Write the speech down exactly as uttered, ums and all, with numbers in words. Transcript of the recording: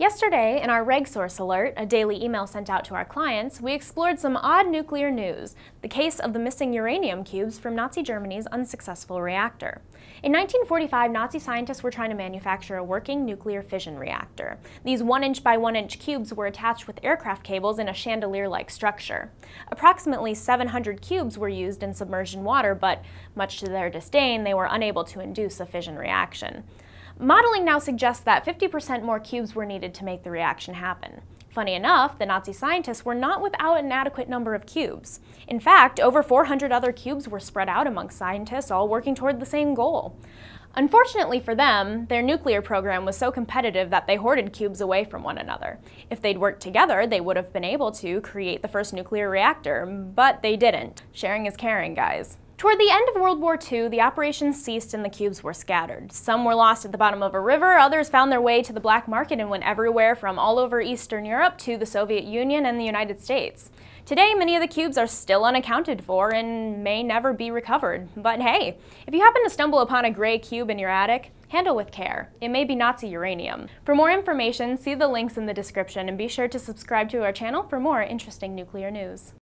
Yesterday, in our Reg Source Alert, a daily email sent out to our clients, we explored some odd nuclear news, the case of the missing uranium cubes from Nazi Germany's unsuccessful reactor. In nineteen forty-five, Nazi scientists were trying to manufacture a working nuclear fission reactor. These one inch by one inch cubes were attached with aircraft cables in a chandelier-like structure. Approximately seven hundred cubes were used in submerged water, but much to their disdain, they were unable to induce a fission reaction. Modeling now suggests that fifty percent more cubes were needed to make the reaction happen. Funny enough, the Nazi scientists were not without an adequate number of cubes. In fact, over four hundred other cubes were spread out amongst scientists, all working toward the same goal. Unfortunately for them, their nuclear program was so competitive that they hoarded cubes away from one another. If they'd worked together, they would have been able to create the first nuclear reactor, but they didn't. Sharing is caring, guys. Toward the end of World War Two, the operations ceased and the cubes were scattered. Some were lost at the bottom of a river, others found their way to the black market and went everywhere from all over Eastern Europe to the Soviet Union and the United States. Today, many of the cubes are still unaccounted for and may never be recovered. But hey, if you happen to stumble upon a gray cube in your attic, handle with care. It may be Nazi uranium. For more information, see the links in the description and be sure to subscribe to our channel for more interesting nuclear news.